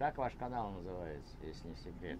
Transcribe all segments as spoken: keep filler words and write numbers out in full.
Как ваш канал называется, если не секрет?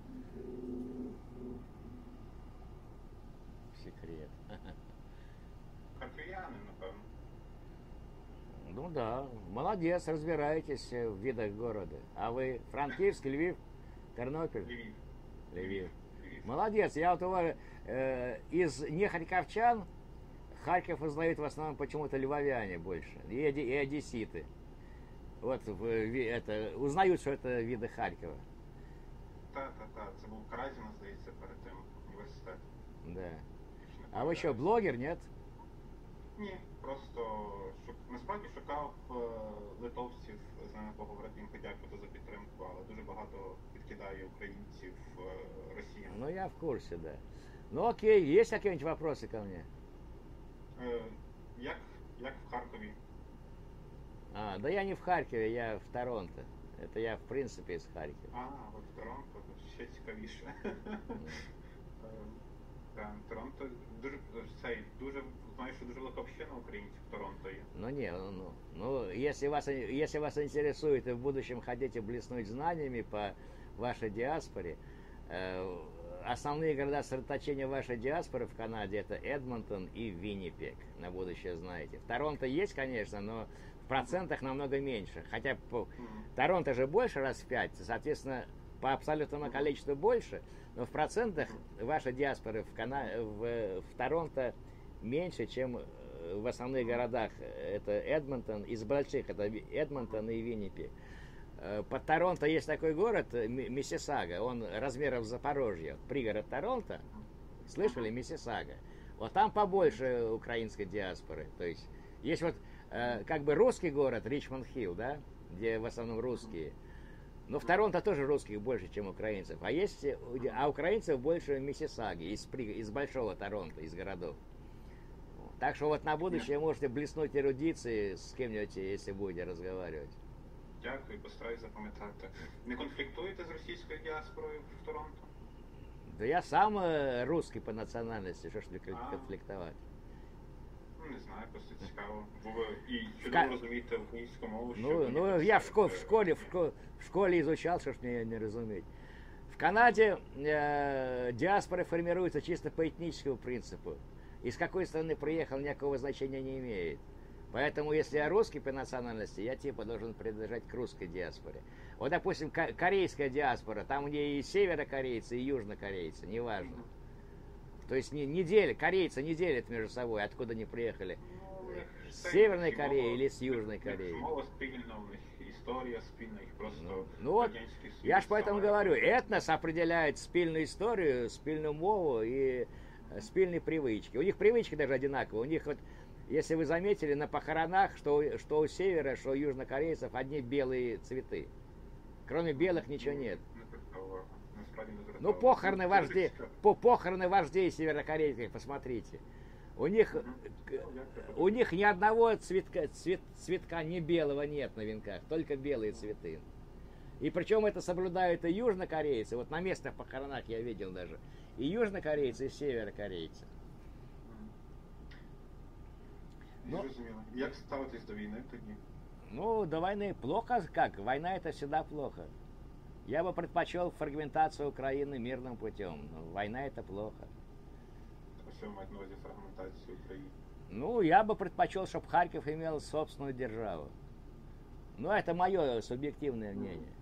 Секрет. Харків'яни, напевно. Ну да, молодец, разбираетесь в видах города. А вы Франківськ, Львів, Тернопіль? Львів. Львів. Львів. Молодец. Я вот его э, из нехарьковчан Харьков узнают в основном почему-то львовяне больше и, оди- и одесситы. Вот в- ви- это, узнают, что это виды Харькова. Та, та, та. Це був Каразіна, здається, перед тим університет. Да. Якщо не А вы что, помиляюсь. блогер, нет? Ні, просто шук... насправді шукав е, литовців з ними поговорити, їм подякувати за підтримку, але дуже багато підкидає українців е, росіян. Ну, я в курсе, да. Ну, окей, есть какие-нибудь вопросы ко мне? Е, як, як в Харкові? А, да я не в Харькове, я в Торонто. Это я, в принципе, из Харькова. А, от в Торонто, то ще цікавіше. Е, та, Торонто дуже цей дуже знаю, що дуже велика община українців в Торонто є. Ну, не, ну, ну, ну если, вас, если вас интересует и в будущем хотите блеснуть знаниями по вашей диаспоре, э, основные города сосредоточения вашей диаспоры в Канаде это Эдмонтон и Виннипег, на будущее знаете. В Торонто есть, конечно, но в процентах намного меньше. Хотя по, Торонто же больше раз в пять, соответственно, по абсолютному количеству больше, но в процентах ваша диаспора в, Кана... в, в Торонто меньше, чем в основных городах. Это Эдмонтон, из больших это Эдмонтон и Виннипег. Под Торонто есть такой город Миссисага, он размером Запорожья, пригород Торонто. Слышали? Миссисага. Вот там побольше украинской диаспоры. То есть есть вот как бы русский город Ричмонд-Хилл, да, где в основном русские. Но в Торонто тоже русских больше, чем украинцев. А есть, а украинцев больше в Миссисаге, из, из большого Торонто, из городов. Так что вот на будущее можете блеснуть эрудицией с кем-нибудь, если будете разговаривать. Дякую, постараюсь запам'ятати. Не конфліктуєте з російською діаспорою в Торонто? Да я сам русский по национальности, что ж мне конфликтовать? Ну, не знаю, просто цікаво. Бо ви і чудово Ка- розумієте українську мову, що Ну, ви ну не я в, школе, в, писали. школе, в, школе, в школе изучал, что ж мне не разуметь. В Канаде э, диаспора формируется чисто по этническому принципу. Из какой страны приехал, никакого значения не имеет. Поэтому, если я русский по национальности, я типа должен принадлежать к русской диаспоре. Вот, допустим, ко- корейская диаспора, там где и северокорейцы, и южнокорейцы, неважно. То есть не, не делят, корейцы не делят между собой, откуда они приехали. Ну, у них С все Северной всі Кореи мова- или с Южной у них Кореи? Мова спільна, у них історія спільна, їх просто Ну, ну вот, Радянський Союз я ж поэтому саме- говорю, этнос определяет спильную историю, спильную мову и э, спильные привычки. У них привычки даже одинаковые. У них вот, если вы заметили, на похоронах, что, у- что у севера, что у южнокорейцев, одни белые цветы. Кроме белых ничего нет. Не звертав увагу. Насправді не звертав Ну, увагу. похороны Дуже вождей, цікаво. по похороны вождей северокорейских, посмотрите. У них, Мгм. к- Як це у них ни одного цветка, цвет, цветка не белого нет на венках, только белые цветы. И причем это соблюдают и южнокорейцы. Вот на местных похоронах я видел даже. И южнокорейцы, и северокорейцы. Ну- Зрозуміло. Як ставитись до війни тоді? Ну, до войны плохо как? Война это всегда плохо. Я бы предпочел фрагментацию Украины мирным путем. Но война это плохо. А що ви маєте на увазі фрагментацію України? Ну, я бы предпочел, чтобы Харьков имел собственную державу. Ну, это мое субъективное мнение.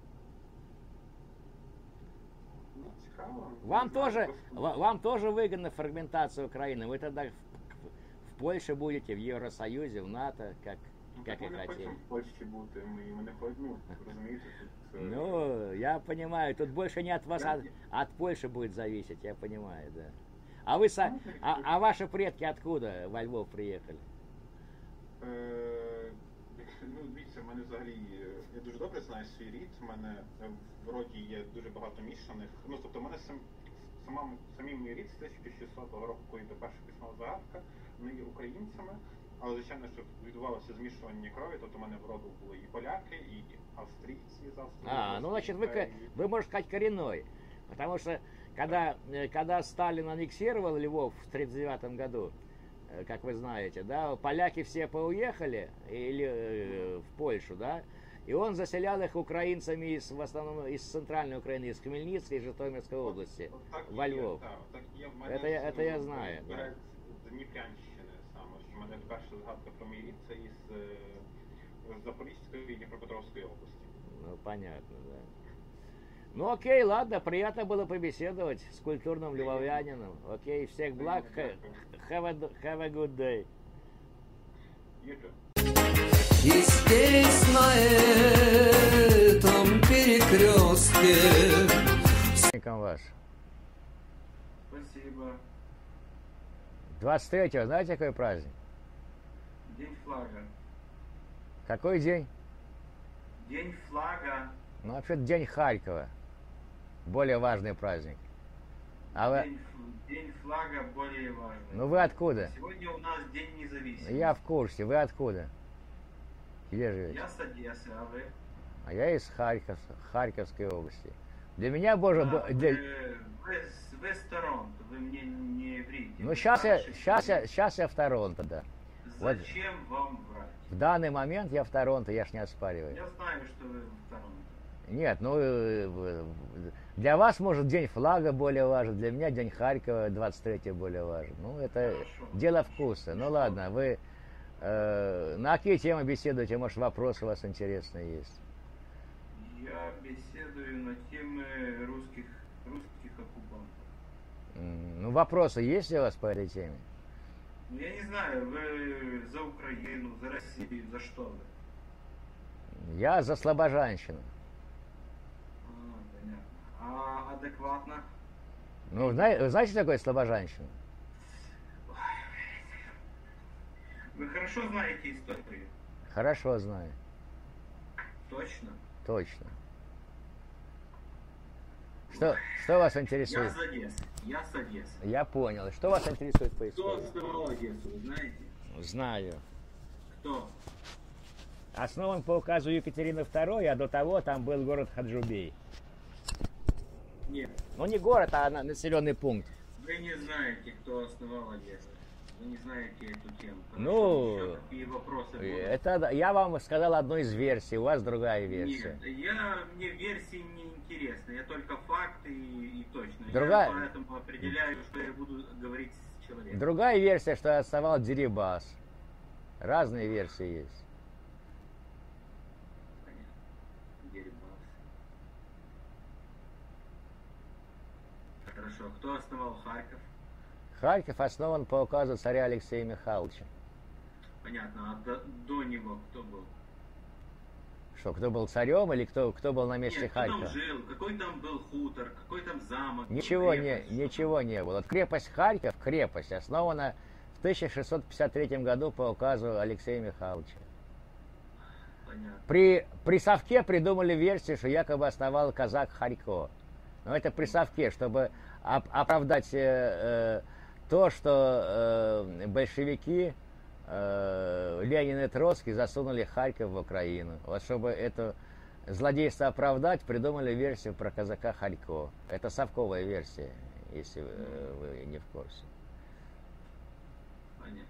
Ну, цікаво. Вам Не знаю, тоже, просто- ва- вам тоже выгодна фрагментация Украины. Вы тогда в, в Польше будете, в Евросоюзе, в НАТО, как, Ну, как так и ми не хотели. хочемо в Польщі бути, ми, ми не хочемо, ну, розумієте, тут... е, Ну, я понимаю, тут больше не от вас, Я- а от Польши будет зависеть, я понимаю, да. А вы, со- а, а ваши предки откуда во Львов приехали? Е, Ну, дивіться, в мене взагалі, е, я дуже добре знаю свій рід, в мене е, в роді є дуже багато мішаних, ну, тобто в мене сам, сама, самі мій рід з тисяча шістсотого року, коли йде перша письмова загадка, вони є українцями, але, звичайно, що відбувалося змішування крові, тобто в мене в роду були і поляки, і австрійці з Австрії. А, ну, значит, вы, ко- і- вы, можно сказать, коренной. Потому что, когда, э, когда Сталин аннексировал Львов в тридцать девятом году, э, как вы знаете, да, поляки все поуехали или, э, в Польшу, да, И он заселял их украинцами из, в основном из центральной Украины, из Хмельницкой и Житомирской области, От так во є, Львов. так, так є. В мене Это я- з- это я знаю, да. вперед з Дніпрянщини саме, що в мене перша згадка про мій рід це із е, з Запорізької і Дніпропетровської області. Ну, понятно, да. Ну, окей, ладно, приятно было побеседовать с культурным львовянином. Окей, всех благ. Х- Have a, have a good day. You too. И здесь, на этом перекрестке, Ником ваш. Спасибо. двадцать третьего, знаете, какой праздник? День флага. Какой день? День флага. Ну, вообще-то День Харькова. Более важный праздник. А вы... День, ф- день флага более важный. Ну, вы откуда? Сегодня у нас День независимости. Я в курсе. Вы откуда? Где живете? Я с Одессы, а вы? А я из Харьков, Харьковской области. Для меня, боже... А, бо- вы, для- вы, с- вы с Торонто, вы мне не врите. Ну, Вы сейчас я, старше сейчас, я, меня. сейчас я в Торонто, да. вот- Зачем вам врать? В данный момент я в Торонто, я ж не оспариваю. Я знаю, что вы в Торонто. Нет, ну, э, э, для вас, может, День флага более важен, для меня День Харькова двадцать третьего более важен. Ну, это Хорошо. дело вкуса. Ну, Что? ладно, вы э, на какие темы беседуете? Может, вопросы у вас интересные есть? Я беседую на темы русских, русских оккупантов. М, Ну, вопросы есть у вас по этой теме? Ну, я не знаю, вы за Украину, за Россию, за что вы? Я за слабожанщину. А, понятно. А адекватно? Ну, зна- вы знаете, что такое слабожанщина? Вы хорошо знаете историю? Хорошо знаю, Точно? точно. Что, что вас Я интересует? с Одессы. Я с Одессы. Я понял. Что вас интересует по Кто истории? основал Одессу, вы знаете? Знаю. Кто? Основан по указу Екатерины второй, а до того там был город Хаджубей. Нет. Ну, не город, а на- населенный пункт. Вы не знаете, кто основал Одессу. Вы не знаете эту тему. Ну, Хорошо, еще какие вопросы будут? Это да, я вам сказал одну из версий, у вас другая версия. Нет, я, мне версии не интересны. Я только факты и, и точно. Другая- Я поэтому определяю, что я буду говорить с человеком. Другая версия, что основал Дерибас. Разные версии есть. Понятно. Дерибас. Хорошо. Кто основал Харьков? Харьков основан по указу царя Алексея Михайловича. Понятно. А до, до него кто был? Что, кто был царем или кто, кто был на месте Нет, кто Харькова? там жил? Какой там был хутор? Какой там замок? Ничего не, крепость? Что ничего не было. Вот крепость Харьков, крепость, основана в тысяча шестьсот пятьдесят третьем году по указу Алексея Михайловича. там? Понятно. При, при совке придумали версию, что якобы основал казак Харько. Но это при совке, чтобы оп- оправдать э, э, то, что э, большевики, э, Ленин и Троцкий засунули Харьков в Украину. Вот чтобы это злодейство оправдать, придумали версию про казака Харько. Это совковая версия, если вы, вы не в курсе. Понятно.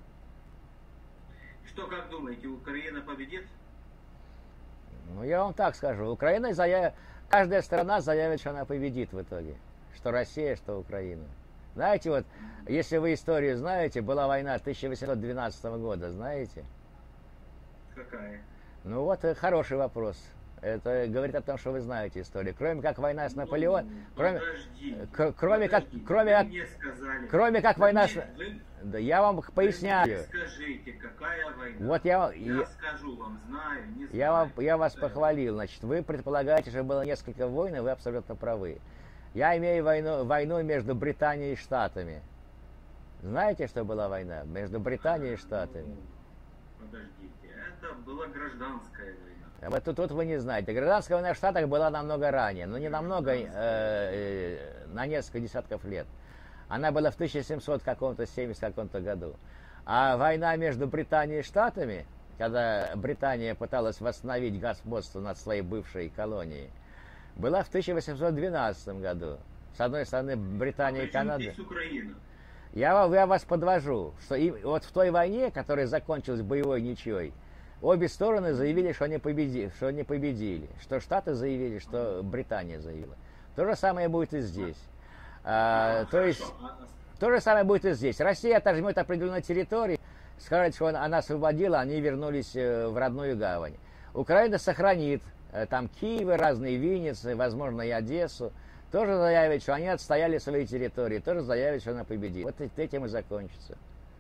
Что, как думаете, Украина победит? Ну, я вам так скажу. Украина заяв... Каждая страна заявит, что она победит в итоге. Что Россия, что Украина. Знаете, вот, если вы историю знаете, была война тысяча восемьсот двенадцатого года, знаете? Какая? Ну вот, э, хороший вопрос. Это говорит о том, что вы знаете историю. Кроме как война с Наполеоном, Ну, кроме, подождите, к- кроме как- подождите. кроме Вы как- мне сказали. кроме как Вы война мне- с... вы- Да я вам вы поясняю. мне скажите, какая война? Вот я, Я, я, скажу вам, знаю, не знаю. я, вам, я вас Какая? похвалил. Значит, вы предполагаете, что было несколько войн, и вы абсолютно правы. Я имею войну, войну между Британией и Штатами. Знаете, что была война между Британией и Штатами? Подождите, это была гражданская война. А вот тут, тут вы не знаете. Гражданская война в Штатах была намного ранее, но не намного, э, э, на несколько десятков лет. Она была в тысяча семьсот каком-то семидесятом каком-то году. А война между Британией и Штатами, когда Британия пыталась восстановить господство над своей бывшей колонией, была в тысяча восемьсот двенадцатом году. С одной стороны, Британия и Причем Канада. здесь Украина? Я, ва- я вас подвожу, что и, вот в той войне, которая закончилась боевой ничьей, Обе стороны заявили, что они победили, что они победили, что Штаты заявили, что Британия заявила. То же самое будет и здесь. А, то есть, то же самое будет и здесь. Россия отожмет определенные территории, скажет, что она освободила, они вернулись в родную гавань. Украина сохранит там Киев, разные Винницы, возможно, и Одессу. Тоже заявит, что они отстояли свои территории, тоже заявит, что она победит. Вот этим и закончится.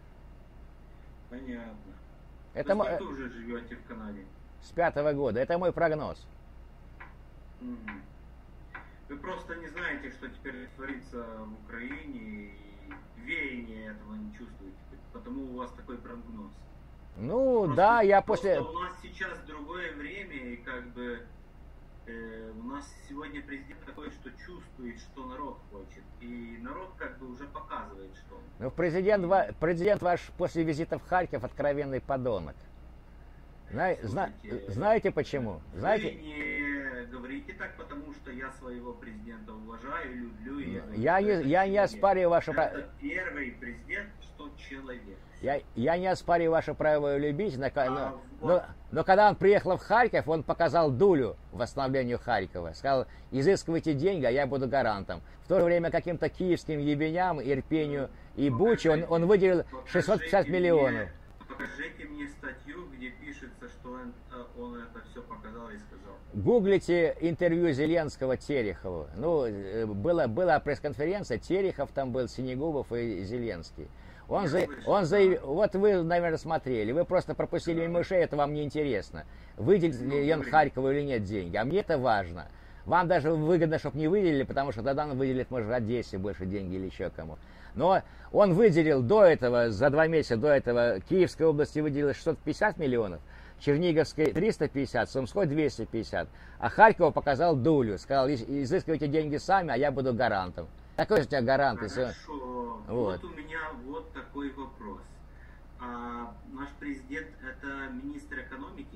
Понятно. Это Вы сколько уже живете в Канаде? С пятого года. Это мой прогноз. Угу. Вы просто не знаете, что теперь творится в Украине, и веяние этого не чувствуете. Потому у вас такой прогноз. Ну, просто, да, я просто после... у нас сейчас другое время, и как бы э, у нас сегодня президент такой, что чувствует, что народ хочет. И народ как бы уже показывает, что... Ну, президент, ва... президент ваш после визита в Харьков откровенный подонок. Зна... Зна... Знаете почему? Знаете... Вы не говорите так, потому что я своего президента уважаю, люблю. И я, я, не, я не оспариваю ваше право. Это первый президент, что человек. Я, я не оспариваю ваше право любить, но, А, но, вот. но, но когда он приехал в Харьков, он показал дулю восстановлению Харькова. Сказал, изыскивайте деньги, а я буду гарантом. В то же время каким-то киевским ебеням, Ирпению и Буче он, он выделил шестьсот пятьдесят миллионов. Мне, покажите мне статью, где пишется, что он, он это все показал и сказал. Гуглите интервью Зеленского Терехову. Ну, была, была пресс-конференция, Терехов там был, Синегубов и Зеленский. Он, за, он заявил, вот вы, наверное, смотрели, вы просто пропустили мимо ушей, это вам не интересно. Выделит ли он Харькову или нет деньги, а мне это важно. Вам даже выгодно, чтобы не выделили, потому что тогда он выделит, может, Одессе больше деньги или еще кому. Но он выделил до этого, за два месяца до этого, Киевской области выделил шестьсот пятьдесят миллионов, Черниговской триста пятьдесят, Сумской двести пятьдесят, а Харькову показал дулю, сказал, изыскивайте деньги сами, а я буду гарантом. Какой же у тебя гарант? Хорошо, если... вот. вот у меня вот такой вопрос. А наш президент это министр экономики?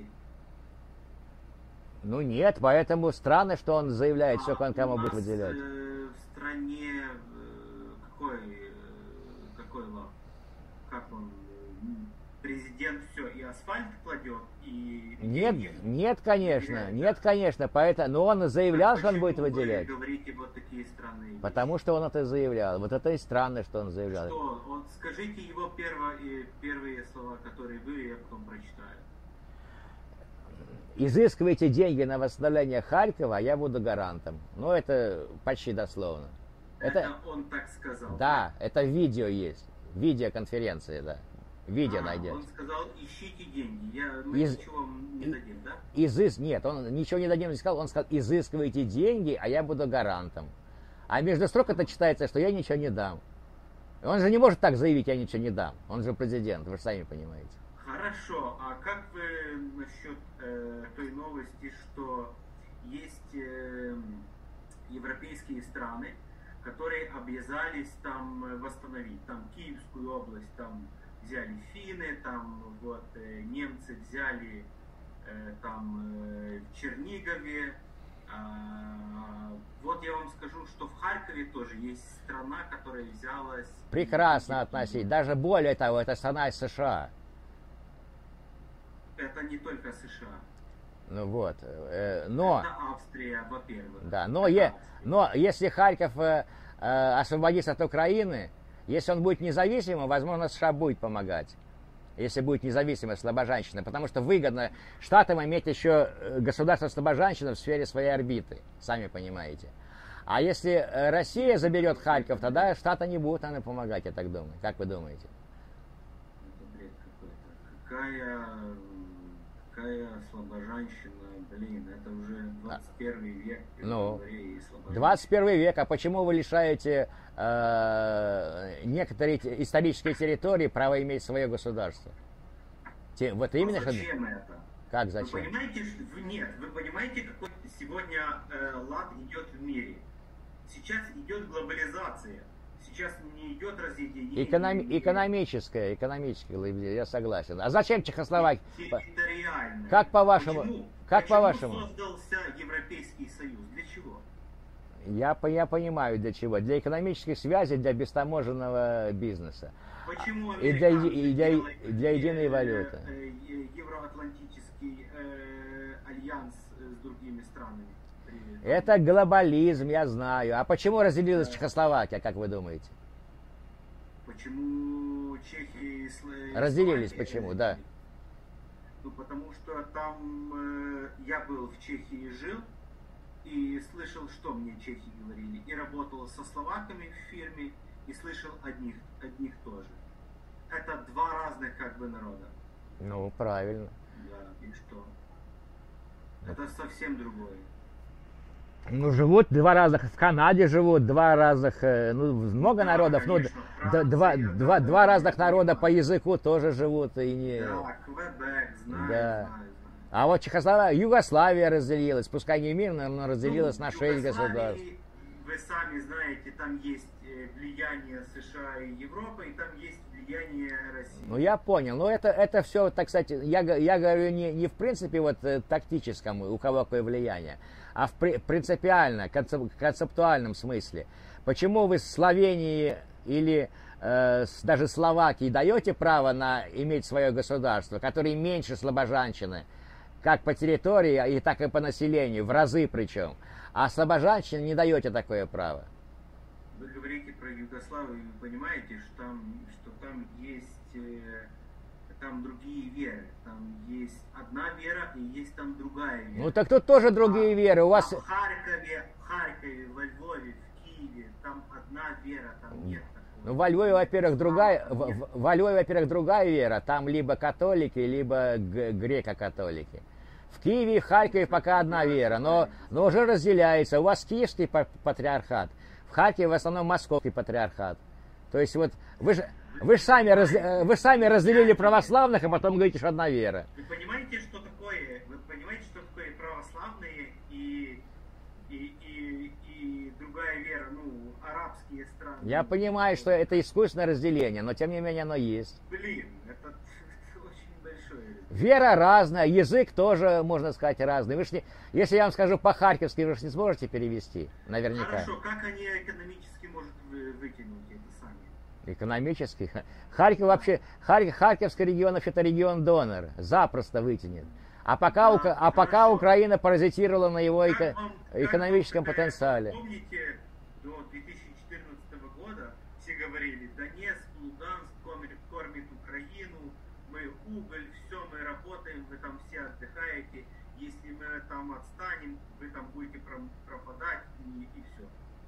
Ну нет, поэтому странно, что он заявляет, а все, кому будет нас, выделять. Э, в стране э, какой, э, какой лав? Как он? Президент все и асфальт кладет, и... Нет, деньги? нет, конечно, Выделяет, нет, да? конечно, поэтому, но он заявлял, Так что он будет почему выделять. Вы говорите вот такие странные вещи? Потому что он это заявлял. Вот это и странно, что он заявлял. Что? Вот скажите его первые, первые слова, которые были, я потом прочитаю. Изыскивайте деньги на восстановление Харькова, а я буду гарантом. Ну, это почти дословно. Это, Это, он так сказал? да, это видео есть. Видеоконференция, да. Видео А, найдете. он сказал, ищите деньги, я, мы Из- ничего вам не дадим, да? Изыс... Нет, он ничего не дадим не сказал, он сказал, изыскивайте деньги, а я буду гарантом. А между строк это читается, что я ничего не дам. Он же не может так заявить, я ничего не дам. Он же президент, вы же сами понимаете. Хорошо, а как вы насчет э, той новости, что есть э, европейские страны, которые обязались там э, восстановить, там Киевскую область, там взяли финны, там вот э, немцы взяли э, там э, в Чернигове. А, вот я вам скажу, что в Харькове тоже есть страна, которая взялась... Прекрасно относить. Даже более того, это страна из США. Это не только США. Ну вот. э, но, Это Австрия, во-первых. да, но, Это е, Австрия. но если Харьков э, э, освободится от Украины, если он будет независимым, возможно, США будет помогать. Если будет независимая слабожанщина. Потому что выгодно Штатам иметь еще государство слабожанщина в сфере своей орбиты. Сами понимаете. А если э, Россия заберет Харьков, тогда Штаты не будут нам помогать, я так думаю. Как вы думаете? Это бред какой-то. Какая, какая слабожанщина, блин, это уже двадцать первый век. Ну, говоря, и слабожанщина. двадцать первый век, а почему вы лишаете э, некоторые те- исторические территории права иметь свое государство? Те- вот А именно что... зачем это? Как Вы зачем? понимаете, что... вы- Нет, вы понимаете, какой сегодня э, лад идет в мире? Сейчас идет глобализация. Сейчас не идет разъединение. Экономи- мира. экономическое, экономическое, я согласен. А зачем Чехословакия? Территориально. Как по-вашему? Почему? Как Почему по-вашему? создался Европейский Союз? Для чего? Я, по- я понимаю для чего. Для экономических связей, для бестаможенного бизнеса. Почему И для, американцы и для, делают, для единой э, валюты. э, э, евро- Североатлантический э, альянс с другими странами? При... Это глобализм, я знаю. А почему разделилась Чехословакия, как вы думаете? Почему Чехия и Словакия? Разделились, почему, да. Ну, потому что там э, я был в Чехии, жил, и слышал, что мне чехи говорили. И работал со словаками в фирме, и слышал одних, одних тоже. Это два разных как бы народа. Ну, правильно. Да, и что? Это совсем другое. Ну, живут два разных, в Канаде живут два разных, э, ну, много Да, народов, конечно, ну, Франция, д- два, да, два, да, два да, разных да, народа да. по языку тоже живут, и не... Да, Квебек, знаю, Да. знаю, знаю. А вот Чехословакия, Югославия разделилась, пускай не мирно, но разделилась Ну, на в шесть Югославии, государств. Вы сами знаете, там есть э, влияние США и Европы, и там есть влияние России. Ну, я понял. Но это, это все, так сказать, я, г- я говорю не, не в принципе вот э, тактическом, у кого какое влияние, а в при- принципиально, концеп- концептуальном смысле. Почему вы Словении или э, с- даже Словакии даете право на иметь свое государство, которое меньше слабожанщины, как по территории, и так и по населению, в разы причем, а слабожанщине не даете такое право? Вы говорите про Югославию, вы понимаете, что там, что там есть э, там другие веры. Там есть одна вера и есть там другая вера. Ну так тут тоже другие А- веры. У вас... а в Харькове, в Харькове, во Львове, в Киеве, там одна вера, там нет такого. Ну, во Львове, во-первых, другая, Там в- нет. в- во Львове, во-первых, другая вера. Там либо католики, либо г- греко-католики. В Киеве и Харькове пока одна вера, но, но уже разделяется. У вас киевский па- патриархат, в Харькове в основном московский патриархат. То есть вот вы же вы ж сами, раз- э, вы ж сами разделили православных, а потом говорите, что одна вера. Вы понимаете, что такое? Вы понимаете, что такое православные и, и, и, и другая вера, ну, арабские страны? Я понимаю, что это искусственное разделение, но тем не менее оно есть. Блин, это, это очень большое. Вера разная, язык тоже, можно сказать, разный. Вы ж не, если я вам скажу по-харьковски, вы же не сможете перевести, наверняка. Хорошо, как они экономически могут вы- вытянуть это сами? Экономически. Харьков вообще, Харь- Харьковский регион вообще-то регион-донор. Запросто вытянет. А пока, Да, Ука- а пока хорошо. Украина паразитировала на его эко- Как вам- как экономическом вам, э, потенциале. Помните, до две тысячи четырнадцатого года все говорили, Донецк, Луганск кормит, кормит Украину, мы уголь, все, мы работаем, вы там все отдыхаете, если мы там отстанем, вы там будете пром- пропадать и, и все.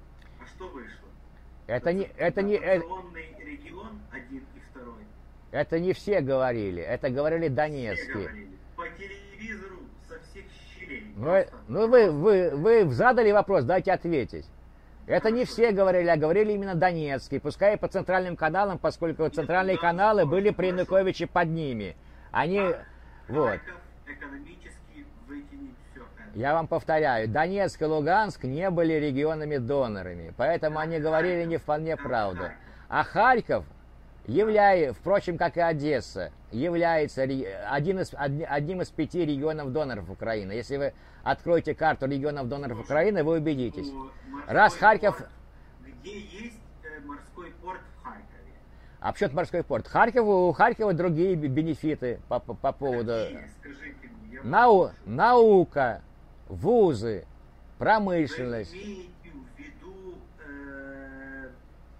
А что вышло? Это не, это, не, э- Дотационный регион один и второй. это не все говорили, это говорили Все донецкие. говорили. По телевизору со всех щелей. Ну, э- Просто. ну вы, вы, вы задали вопрос, дайте ответить. Это не все говорили, а говорили именно донецкие, пускай и по центральным каналам, поскольку центральные да, каналы хорошо, были при хорошо. Януковиче под ними. Они, вот. Харьков экономически вытянет все это. Я вам повторяю, Донецк и Луганск не были регионами-донорами, поэтому они говорили не вполне правду. А Харьков, являя, впрочем, как и Одесса, является ре- один из, одни- одним из пяти регионов-доноров Украины. Если вы откроете карту регионов-доноров Украины, вы убедитесь. Ну, морской Раз Харьков... порт, где есть э, морской порт в Харькове? А почему это морской порт? Харькову, у Харькова другие б- бенефиты по, по- по поводу... Какие? Скажите мне. Я Нау- наука, вузы, Вы промышленность. имеете в виду э,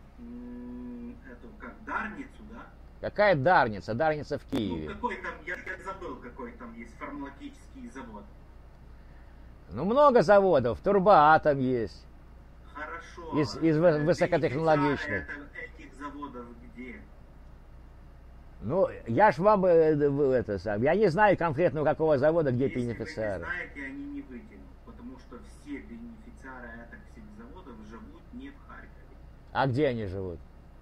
м, эту, как, Дарницу, да? Какая Дарница? Дарница в Ну, Киеве. какой там, я, я забыл, какой там есть фармакологический завод. Ну, много заводов. Турбоатом есть. Хорошо. Из- из вы- Э, высокотехнологичных. бенефициары это- этих заводов где? Ну, я ж вам э, э, это сам. Я не знаю конкретно у какого завода, где Если вы не бенефициары. знаете, они не вытянут, потому что все бенефициары этих всех заводов живут не в Харькове. А где они живут?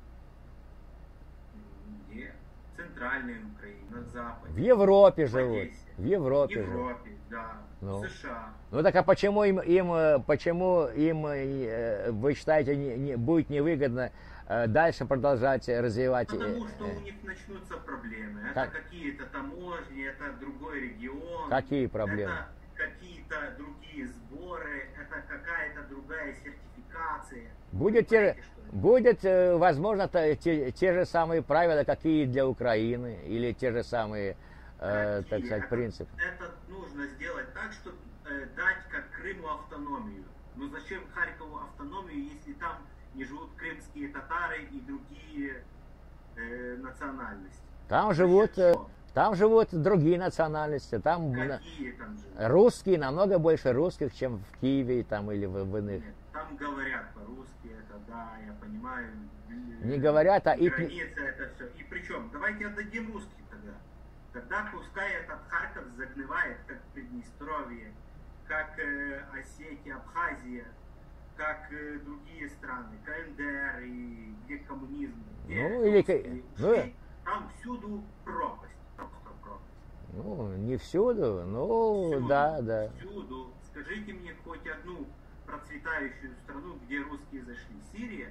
Где? В центральной Украине, на западе. В Европе В живут. Одессе. В В Европе живут. Европе, да. Ну. В США. Ну так а почему им, им э, почему им, э, вы считаете, не, не- будет невыгодно э, дальше продолжать развивать? э, Потому что э, у них начнутся проблемы. Это Как- какие-то таможни, это другой регион. Какие проблемы? Это какие-то другие сборы, это какая-то другая сертификация. Будет, те, Понимаете, что это? будет э, возможно, та- те, те же самые правила, какие для Украины, или те же самые э, так России. сказать, это, принцип. Это нужно сделать так, чтобы э, дать как Крыму автономию. Но зачем Харькову автономию, если там не живут крымские татары и другие э, национальности? Там живут, э, Что? там живут другие национальности. Там на- Какие там живут? русские, намного больше русских, чем в Киеве там, или в, в иных. Нет, там говорят по-русски, это да, я понимаю. Не говорят, а и- граница это все. И причем, давайте отдадим русским тогда. Тогда пускай этот Харьков загнивает, как Приднестровье, как э, Осетия, Абхазия, как э, другие страны, КНДР и где коммунизм. Где Ну, или ка- русские ну, ушли, там всюду пропасть, просто пропасть. Ну, не всюду, ну, Всюду, да, да. Всюду. Скажите мне хоть одну процветающую страну, где русские зашли. Сирия?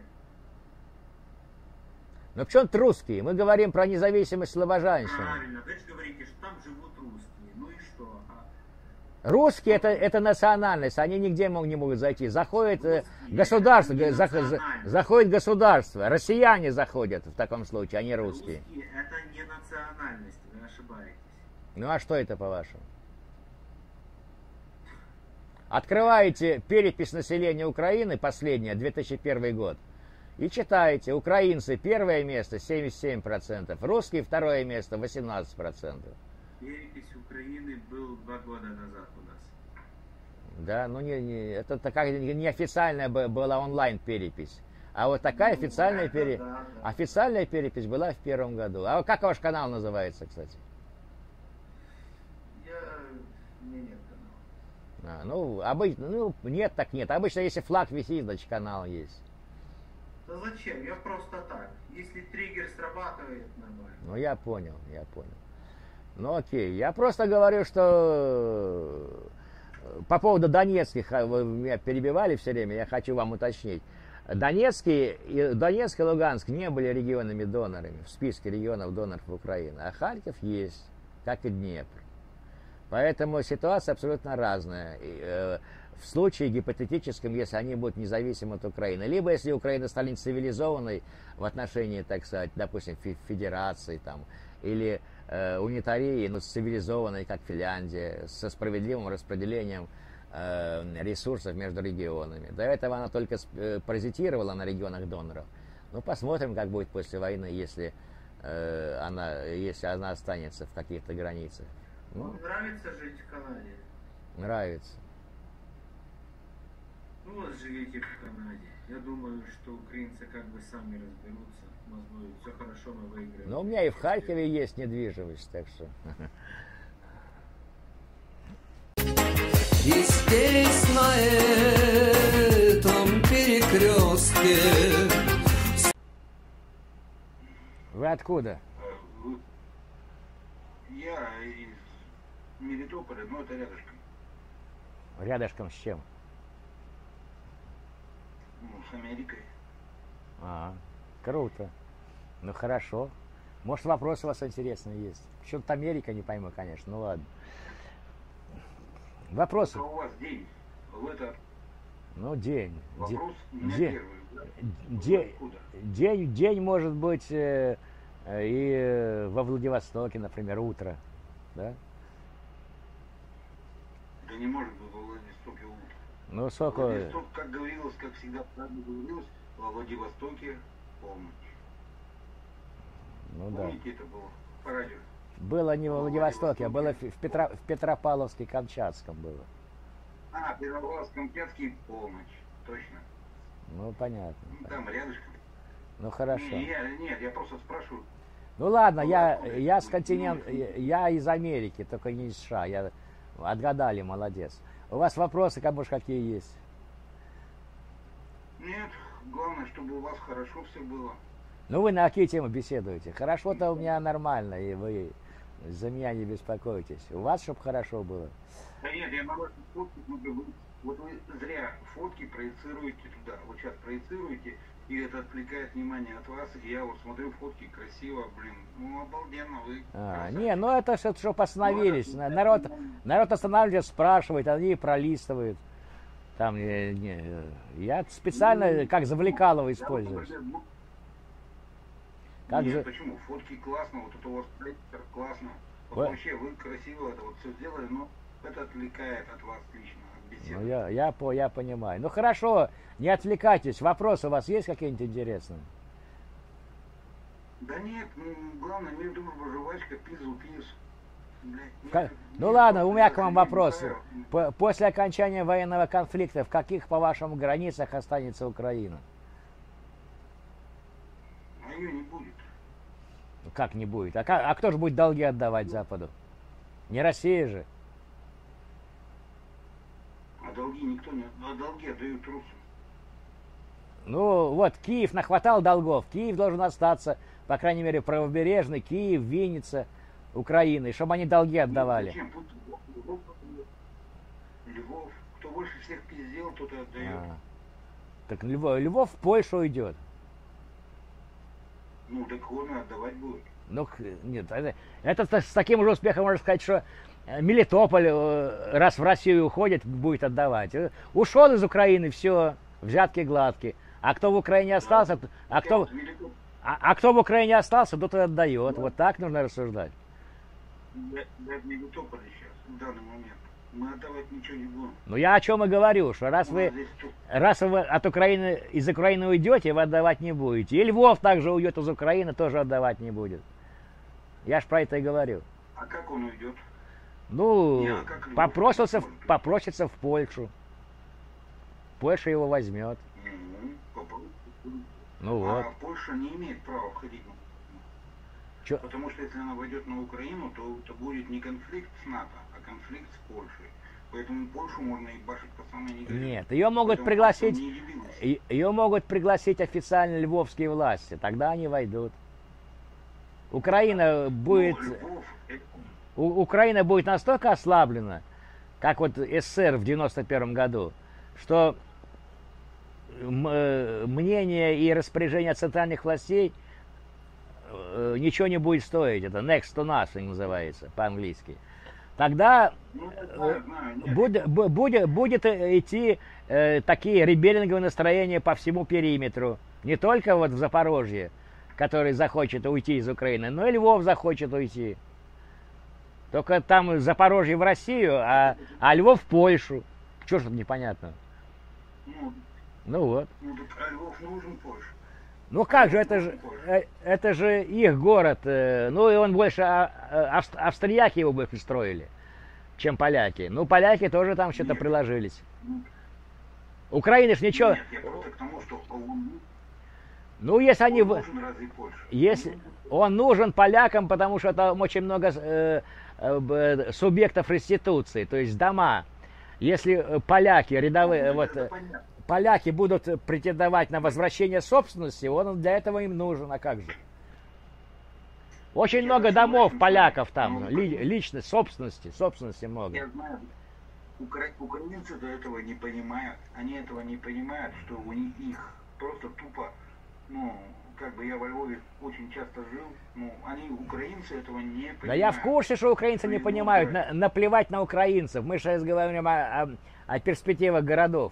Но в чем русские? Мы говорим про независимость слобожанщины. Правильно, вы же говорите, что там живут русские. Ну и что? А Русские это, это национальность, они нигде мог- не могут зайти. Заходит э, государство, это не га- зах- за- национальность. заходит государство, россияне заходят в таком случае, а не русские. Русские это не национальность, вы ошибаетесь. Ну а что это по-вашему? Открываете перепись населения Украины, последняя, две тысячи первый год, и читаете, украинцы первое место семьдесят семь процентов, русские второе место восемнадцать процентов. Перепись Украины был два года назад у нас. Да, ну не, не, это такая неофициальная б- была онлайн перепись. А вот такая Ну, официальная, это пере- да, да. официальная перепись была в первом году. А как ваш канал называется, кстати? Я... Мне нет канала. А, ну, обычно, ну, нет, так нет. Обычно, если флаг висит, значит, канал есть. Да зачем? Я просто так. Если триггер срабатывает, нормально. Ну, я понял, я понял. Ну, окей. Я просто говорю, что э, по поводу донецких, а, вы меня перебивали все время, я хочу вам уточнить. Донецкий, и, Донецк и Луганск не были регионами донорами в списке регионов доноров Украины, а Харьков есть, как и Днепр. Поэтому ситуация абсолютно разная. И, э, в случае гипотетическом, если они будут независимы от Украины, либо если Украина станет цивилизованной в отношении, так сказать, допустим, фе- федерации там, или э, унитарии, но цивилизованной, как Финляндия, со справедливым распределением э, ресурсов между регионами. До этого она только сп- э, паразитировала на регионах доноров. Ну, посмотрим, как будет после войны, если, э, она, если она останется в каких-то границах. Ну, Вам нравится жить в Канаде? нравится. Ну вот живите в Канаде. Я думаю, что украинцы как бы сами разберутся. У нас будет все хорошо, мы выиграем. Но у меня и в Харькове есть недвижимость, так что... И здесь, на этом перекрестке, Вы откуда? Я из Мелитополя, но это рядышком. Рядышком с чем? Ну, с Америкой. А, круто. Ну хорошо. Может, вопросы у вас интересные есть? Почему-то Америка, не пойму, конечно. Ну ладно. Вопросы? А у вас день? В это Ну, день. Де- вопрос у меня де- первый. Да? де- Вы откуда? день, день может быть э, э, и э, во Владивостоке, например, утро. Да? Да не может быть во Владивостоке утро. Ну, сколько... Владивосток, как говорилось, как всегда правильно говорилось, во Владивостоке полночь. Ну да. Помните, это было по радио? Было не во Во Владивостоке, а было Владивостоке. в, Петро, в Петропавловске-Камчатском было. А, Петропавловск-Камчатский полночь. Точно. Ну, понятно. Ну, там рядышком. Ну, хорошо. Не, я, нет, я просто спрашиваю. Ну ладно, Ну, я, ладно, я с ну, континента, ну, я, я из Америки, только не из США. Я отгадали, молодец. У вас вопросы, как может, какие есть? Нет, главное, чтобы у вас хорошо все было. Ну вы на какие темы беседуете? Хорошо-то у меня нормально, и вы за меня не беспокойтесь. У вас, чтобы хорошо было. Да нет, я на ваши фотки смотрю, вы, вот вы зря фотки проецируете туда. Вот сейчас проецируете, и это отвлекает внимание от вас. И я вот смотрю фотки, красиво, блин, ну обалденно вы. А, красавчик. не, ну это что, чтобы остановились. Ну, это- Народ, народ останавливается, спрашивает, они пролистывают. Там, не, не, я специально как завлекалово Я вот, использую. например, ну, Как нет, же- почему? Фотки классно, вот это у вас проектор классно. Вот Ой. вообще вы красиво это вот все сделали, но это отвлекает от вас лично, от беседы. Ну, я, я, по, я понимаю. Ну хорошо, не отвлекайтесь. Вопросы у вас есть какие-нибудь интересные? Да нет, ну, главное, мир, дружба, жвачка, пизу, пиз. Блядь, Ка- нет, Ну нет, ладно, у вот меня это к вам не вопрос. устраивает. По- После окончания военного конфликта в каких, по вашим границах, останется Украина? А ее не будет. Ну, Как не будет? А, как- а кто же будет долги отдавать Западу? Не Россия же. А долги никто не... А долги отдают русам. Ну вот, Киев нахватал долгов. Киев должен остаться, по крайней мере, правобережный, Киев, Винница, Украина, и чтобы они долги отдавали. Зачем? Тут Львов, Львов. Кто больше всех пиздел, тот и отдает. А. Так Львов, Львов в Польшу идет. Ну, так он и отдавать будет. Ну, х- нет, это, это с таким же успехом можно сказать, что э, Мелитополь, э, раз в Россию уходит, будет отдавать. Э, Ушел из Украины, все, взятки гладкие. А кто в Украине остался, т- а кто, Вот Великоп- а, а кто в Украине остался, тот и отдает. Вот так нужно рассуждать. для, для Мелитополя сейчас, в данный момент, мы отдавать ничего не будем. Ну я о чем и говорю, что раз У вы, нас здесь тут- раз вы от Украины, из Украины уйдете, вы отдавать не будете. И Львов также уйдет из Украины, тоже отдавать не будет. Я ж про это и говорю. А как он уйдет? Ну, Не, а как Львов? попросился, в- Может быть. попросится в Польшу. Польша его возьмет. Мгм, попробуй. Ну вот. А Польша не имеет права входить. на- Чё? Потому что если она войдет на Украину, то это будет не конфликт с НАТО, а конфликт с Польшей. Поэтому Польшу можно ебашить по самой неделе. Нет, ее могут Поэтому пригласить, Польша не явилась. и- ее могут пригласить официально львовские власти. Тогда они войдут. Украина будет, Ну, Львов, это- У- Украина будет настолько ослаблена, как вот СССР в девяносто первом году, что м- э, мнение и распоряжение центральных властей э, ничего не будет стоить. Это next to nothing называется по-английски. Тогда ну, я знаю, знаю, нет. будет, бу- будет, будет э, идти э, такие ребеллинговые настроения по всему периметру. Не только вот в Запорожье, который захочет уйти из Украины, но и Львов захочет уйти. Только там Запорожье в Россию, а, а Львов в Польшу. Чего ж тут непонятно? Ну, Ну вот. ну, так, а Львов нужен Польше. Ну как же, это же, э, это же их город. э, Ну и он больше, а- а- авст- австрияки его больше строили, чем поляки. Ну поляки тоже там что-то Нет. приложились. Украина ж ничего. Нет, я просто к тому, что он, Ну если они... он в- нужен разве Польше? Если он нужен полякам, потому что там очень много э, э, б- субъектов реституции, то есть дома. Если э, поляки, рядовые, Ну, вот, это э, понятно. поляки будут претендовать на возвращение собственности, он для этого им нужен, а как же? Очень Я много хочу домов очень поляков понять. там, Ну, ли- понятно. личной собственности, собственности много. Я знаю, укра- украинцы до этого не понимают. Они этого не понимают, что у них их просто тупо, ну, как бы я во Львове очень часто жил, ну, они, украинцы, этого не понимают. Да я в курсе, что украинцы не Ну, понимают, да. на- наплевать на украинцев. Мы сейчас говорим о, о- о перспективах городов.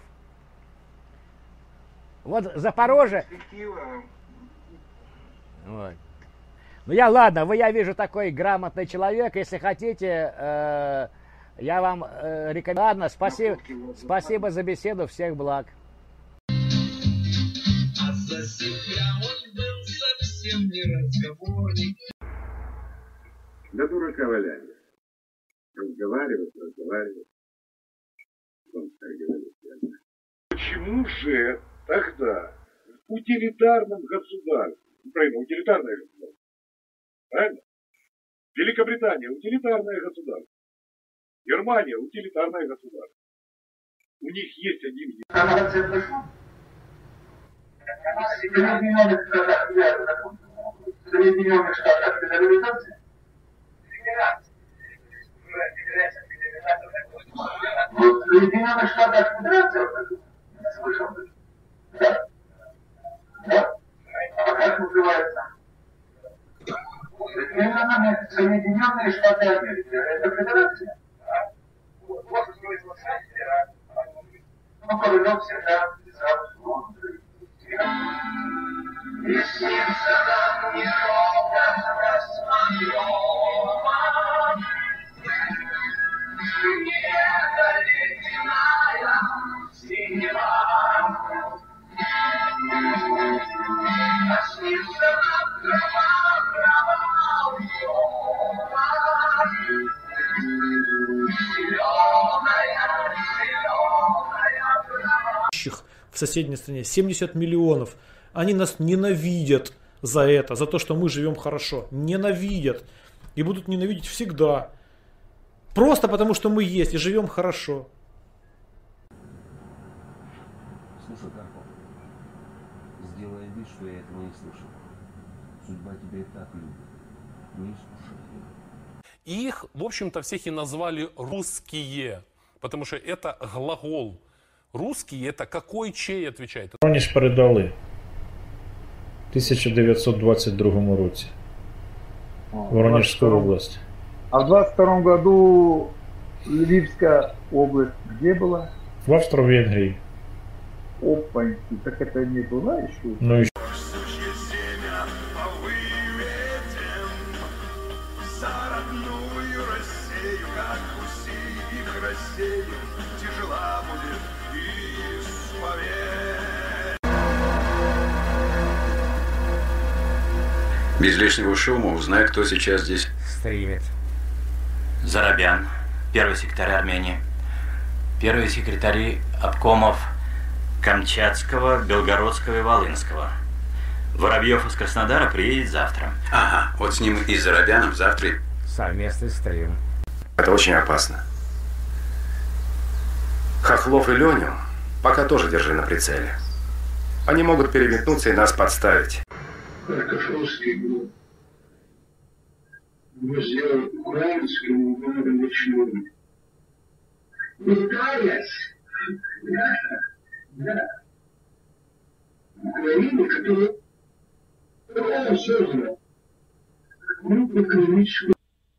Вот Запорожье... Перспектива, Вот. Ну я ладно, вы, я вижу, такой грамотный человек. Если хотите, э, я вам э, рекомендую. Ладно, спасибо, находки вот- спасибо за беседу, всех благ. А за себя он был совсем не разговорник. Да дурака валяли. Разговаривать, разговаривать. Он так говорит, верно. Почему же тогда в утилитарном государстве, Украина утилитарное государство, правильно? Великобритания утилитарное государство, Германия утилитарное государство. У них есть один язык. В Соединенных Штатах федерализация? Вот в Соединенных Штатах федерация, я слышал. Да? Да? А как называется? Соединенные, Соединенные Штаты Америки. Это федерация? Вот смысл федерации. Ну, королек всегда писал. И снится нам не ровно рассмотрём. В соседней стране семьдесят миллионов. Они нас ненавидят за это, за то, что мы живем хорошо. Ненавидят. И будут ненавидеть всегда. Просто потому, что мы есть и живем хорошо. Слушай, Карпов, сделай вид, что я этого не слышал. Судьба тебя и так любит. Не искушай. Их, в общем-то, всех и назвали русские. Потому что это глагол. Русские это какой, чей отвечает? Воронеж передали в тисяча дев'ятсот двадцять другому році. Воронежская область. А в двадцать втором году Львивская область где была? В Австро-Венгрии. Опаньки, так это не была еще? Ну еще. Без лишнего шума узнай, кто сейчас здесь стримит. Зарабян, первый секретарь Армении. Первые секретари обкомов Камчатского, Белгородского и Волынского. Воробьев из Краснодара приедет завтра. Ага, вот с ним и Зарабяном завтра. Совместный стрим. Это очень опасно. Хохлов и Леню пока тоже держи на прицеле. Они могут переметнуться и нас подставить. Картошовский был. Мы сделали украинскому городу ничего. Украинец. Да, да. Украина, которая он создана. Мы экономическую.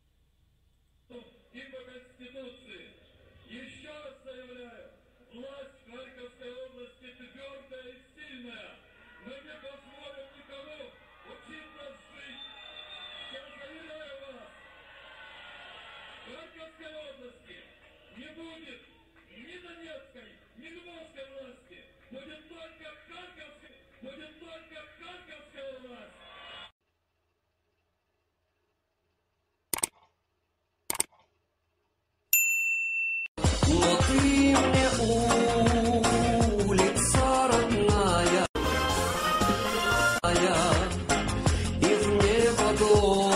Но ты мне улица родная, и в небо